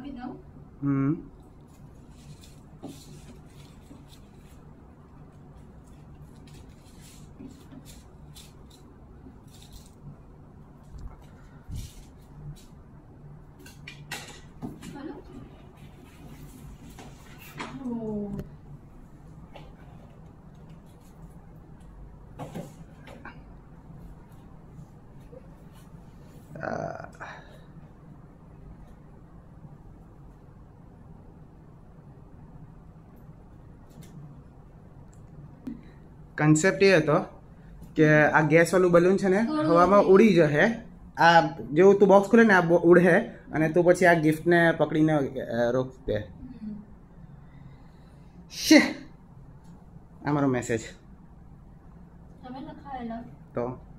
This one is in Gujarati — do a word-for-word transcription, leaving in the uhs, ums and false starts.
આપી દઉં. હમ કન્સેપ્ટ એ હતો કે આ ગેસ વાળું બલૂન છે ને હવામાં ઉડી જશે. આ જેવું તું બોક્સ ખોલે ને આ ઉડે અને તું પછી આ ગિફ્ટને પકડીને રોકતે. શે આ મારો મેસેજ તમે લખાયેલા તો